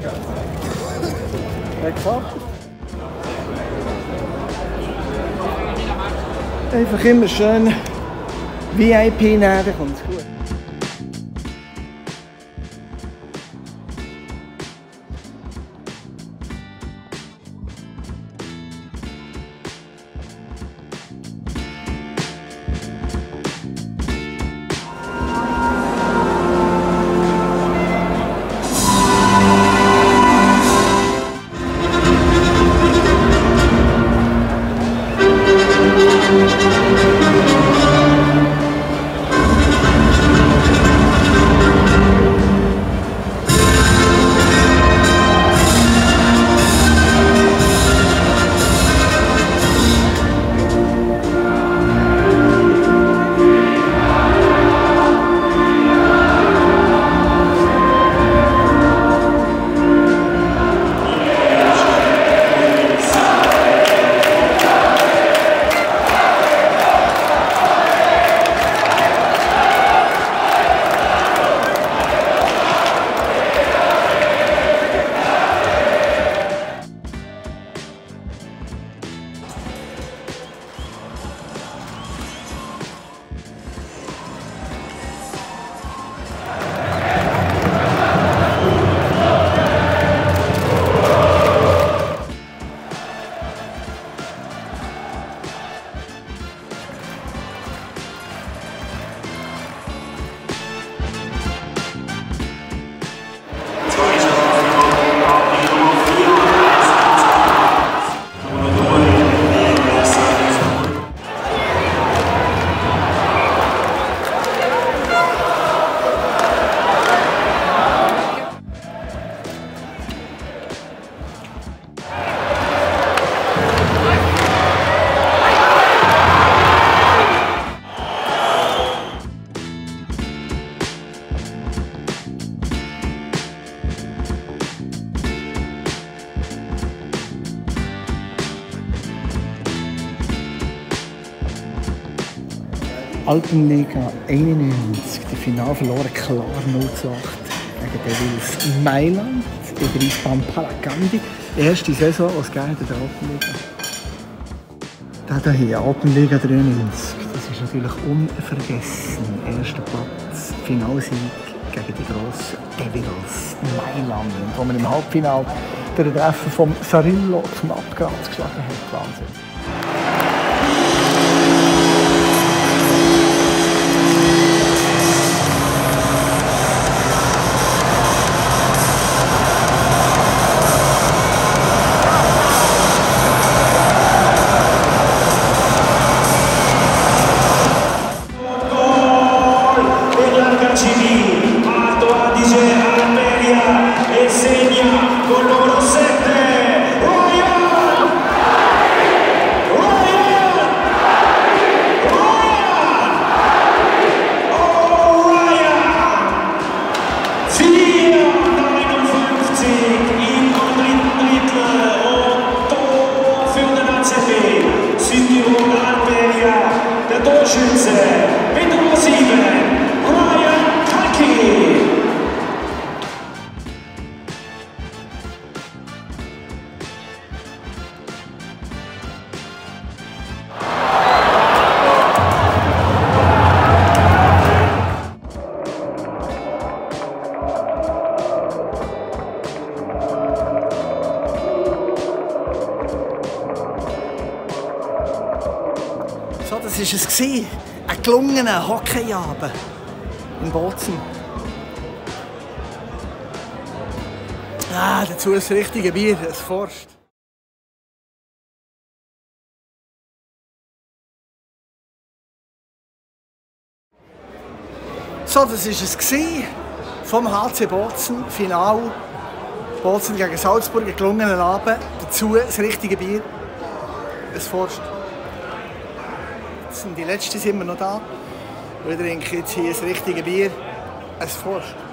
Einfach immer schön VIP nehmen, dann kommt es gut. Alpenliga 91, die Finale verloren, klar 0:8 gegen Devils Mailand über Eisbahn Palagandi. Erste Saison als Gegner der Alpenliga. Da hier, Alpenliga 93, das ist natürlich unvergessen. Erster Platz, Finalsieg gegen die grossen Devils Mailand, wo man im Halbfinale den Treffer vom Sarillo knapp gerade geschlagen hat. Wahnsinn. So, das war es. Ein gelungener Hockeyabend in Bozen. Dazu ein richtiges Bier, ein Forst. So, das war es vom HC Bozen. Final. Bozen gegen Salzburg, ein gelungener Abend. Dazu ein richtiges Bier, ein Forst. Die letzten sind wir noch da. Wir trinken jetzt hier ein richtiges Bier, ein Forst.